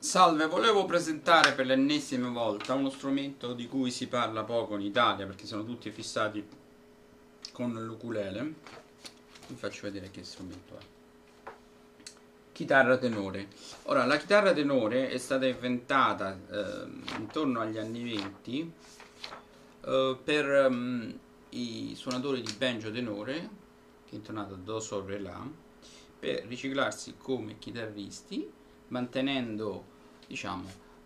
Salve, volevo presentare per l'ennesima volta uno strumento di cui si parla poco in Italia perché sono tutti fissati con l'ukulele. Vi faccio vedere che strumento è. Chitarra tenore. Ora, la chitarra tenore è stata inventata intorno agli anni 20 per i suonatori di banjo tenore, che è intonato do, sol, re, la, per riciclarsi come chitarristi, mantenendo, diciamo,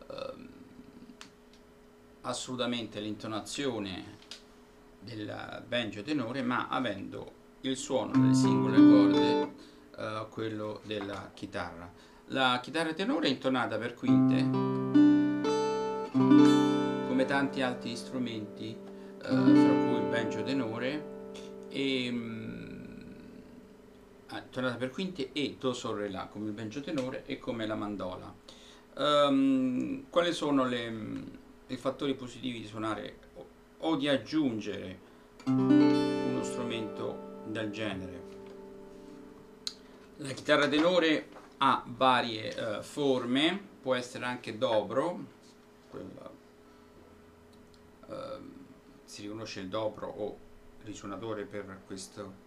assolutamente l'intonazione del banjo tenore, ma avendo il suono delle singole corde quello della chitarra. La chitarra tenore è intonata per quinte, come tanti altri strumenti, fra cui il banjo tenore, e intonata per quinte e do, sol, re, la, come il banjo tenore e come la mandola. Quali sono i fattori positivi di suonare o di aggiungere uno strumento del genere? La chitarra tenore ha varie forme, può essere anche dobro, si riconosce il dobro o risuonatore per questo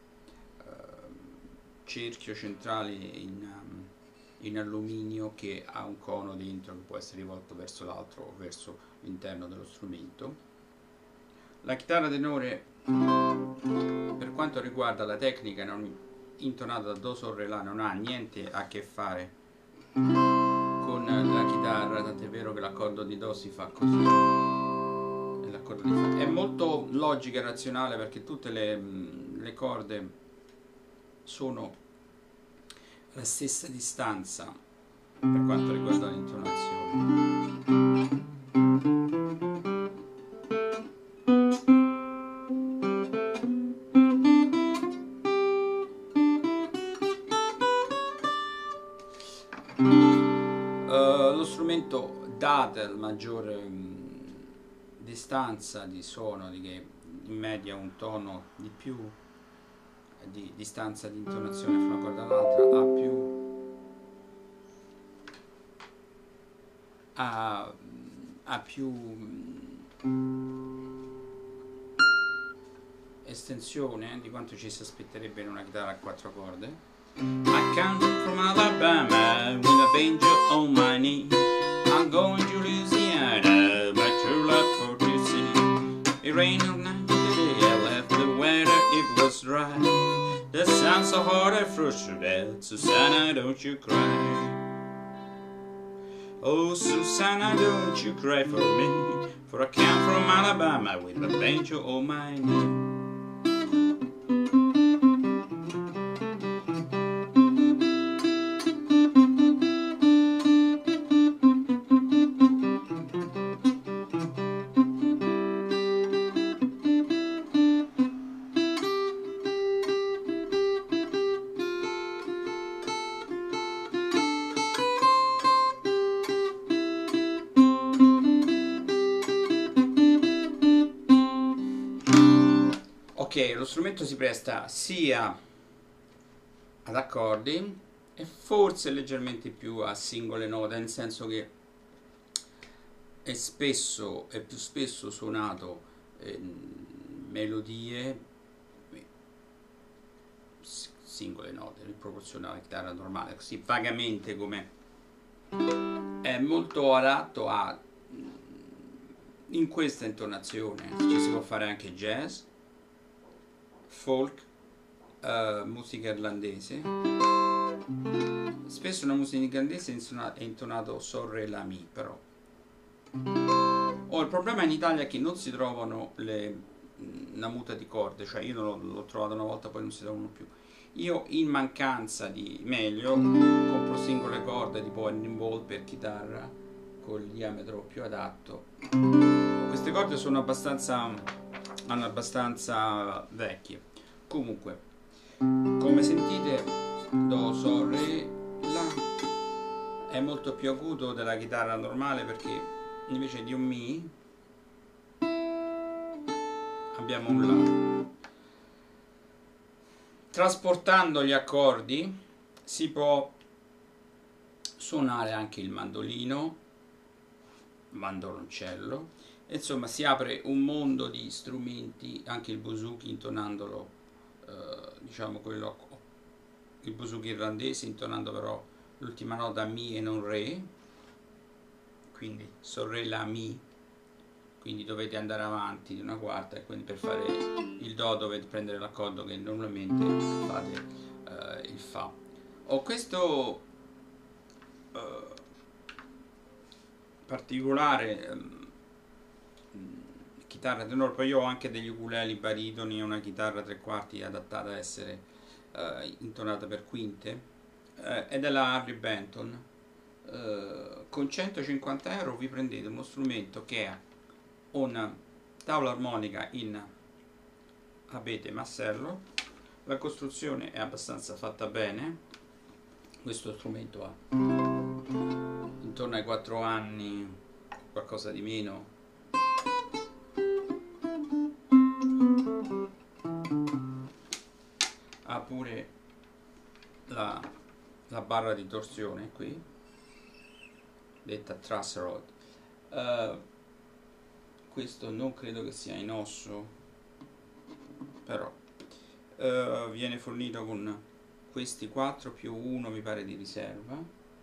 cerchio centrale in alluminio che ha un cono dentro che può essere rivolto verso l'altro o verso l'interno dello strumento. La chitarra tenore, per quanto riguarda la tecnica intonata da do, sol, re, la, non ha niente a che fare con la chitarra, tant'è vero che l'accordo di do si fa così e l'accordo di fa. È molto logica e razionale perché tutte le corde sono alla stessa distanza per quanto riguarda l'intonazione. Lo strumento, data la maggiore distanza di suono, che in media un tono di più di distanza di intonazione fra una corda all'altra, ha più estensione di quanto ci si aspetterebbe in una chitarra a quattro corde. I come from Alabama with a banjo on my knee. I'm going to Louisiana, my true love for to see. It rained all night today, I left the weather, it was dry. The sun's so hard I frustrated, Susanna, don't you cry. Oh, Susanna, don't you cry for me, for I come from Alabama with a banjo on my knee. Ok, lo strumento si presta sia ad accordi e forse leggermente più a singole note, nel senso che è più spesso suonato melodie, singole note, in proporzione alla chitarra normale, così vagamente come è molto adatto a in questa intonazione. Ci si può fare anche jazz, folk, musica irlandese. Spesso una musica irlandese è intonato sol, re, la, mi, però. Il problema in Italia è che non si trovano una muta di corde, cioè io l'ho trovato una volta, poi non si trovano più. Io, in mancanza di meglio, compro singole corde tipo Henning Ball per chitarra col diametro più adatto. Queste corde sono abbastanza vecchie. Comunque, come sentite, do, sol, re, la è molto più acuto della chitarra normale perché invece di un mi abbiamo un la. Trasportando gli accordi si può suonare anche il mandolino, mandoloncello, insomma si apre un mondo di strumenti, anche il buzuki intonandolo, diciamo quello, il buzuki irlandese intonando però l'ultima nota mi e non re, quindi sol re la mi, quindi dovete andare avanti di una quarta, e quindi per fare il do dovete prendere l'accordo che normalmente fate il fa. Ho questo particolare chitarra tenore, poi io ho anche degli ukulele baritoni e una chitarra tre quarti adattata a essere intonata per quinte, è della Harry Benton. Con 150 euro vi prendete uno strumento che ha una tavola armonica in abete massello, la costruzione è abbastanza fatta bene, questo strumento ha intorno ai 4 anni, qualcosa di meno, ha pure la barra di torsione qui, detta truss rod. Questo non credo che sia in osso, però viene fornito con questi 4 più 1 mi pare di riserva.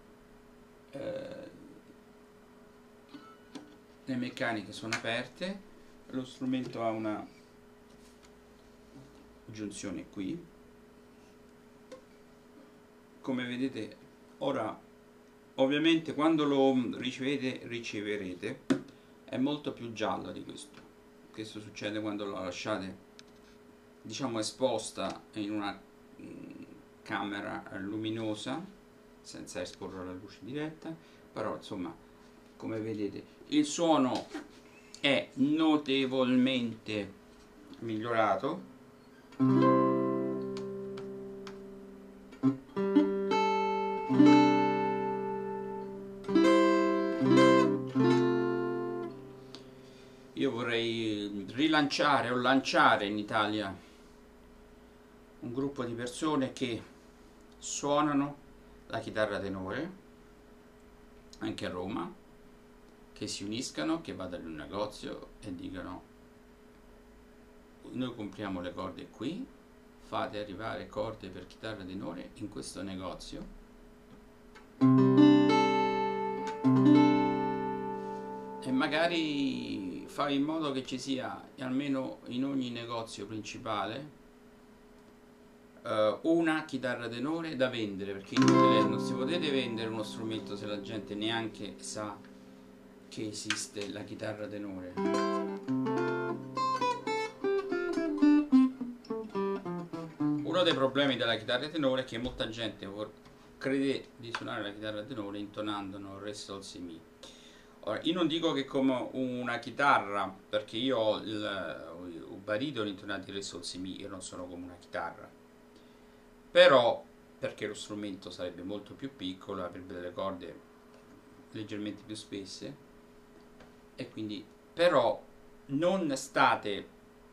Le meccaniche sono aperte, lo strumento ha una giunzione qui, come vedete. Ora ovviamente quando lo riceverete è molto più giallo di questo. Questo succede quando lo lasciate, diciamo, esposta in una camera luminosa senza esporre alla luce diretta, però insomma, come vedete, il suono è notevolmente migliorato. Io vorrei rilanciare o lanciare in Italia un gruppo di persone che suonano la chitarra tenore, anche a Roma, che si uniscano, che vadano in un negozio e dicano: noi compriamo le corde qui, fate arrivare corde per chitarra tenore in questo negozio, e magari fai in modo che ci sia almeno in ogni negozio principale una chitarra tenore da vendere, perché non si potete vendere uno strumento se la gente neanche sa che esiste la chitarra tenore. Uno dei problemi della chitarra tenore è che molta gente crede di suonare la chitarra tenore intonando re sol si mi. Ora, io non dico che come una chitarra, perché io ho il baritone intonato in re sol si mi, io non sono come una chitarra, però perché lo strumento sarebbe molto più piccolo, avrebbe delle corde leggermente più spesse, e quindi però non state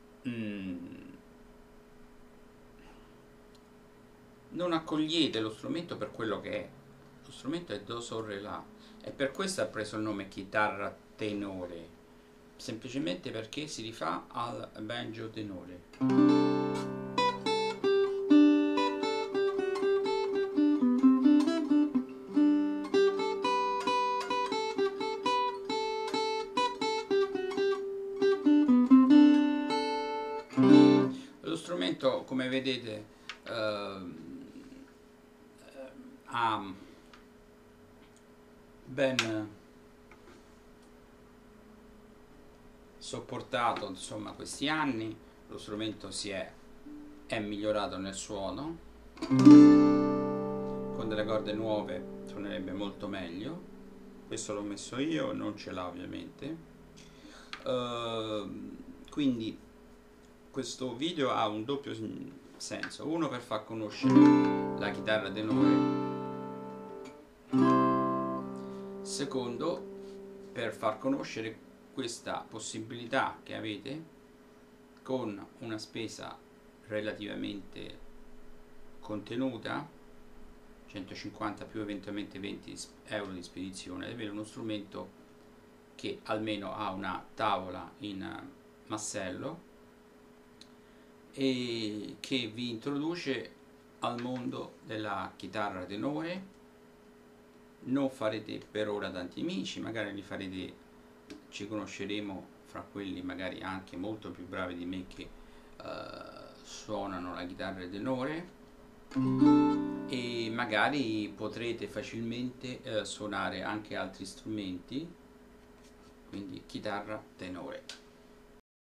non accogliete lo strumento per quello che è. Lo strumento è do sol re la, e per questo ha preso il nome chitarra tenore, semplicemente perché si rifà al banjo tenore. Lo strumento, come vedete, ha ben sopportato, insomma, questi anni. Lo strumento è migliorato nel suono, con delle corde nuove suonerebbe molto meglio. Questo l'ho messo io, non ce l'ha ovviamente. Quindi questo video ha un doppio senso: uno per far conoscere la chitarra tenore, secondo per far conoscere questa possibilità che avete con una spesa relativamente contenuta, 150 più eventualmente 20 euro di spedizione, ad avere uno strumento che almeno ha una tavola in massello e che vi introduce al mondo della chitarra tenore. Non farete per ora tanti amici, magari li farete, ci conosceremo fra quelli magari anche molto più bravi di me che suonano la chitarra tenore, e magari potrete facilmente suonare anche altri strumenti, quindi chitarra tenore.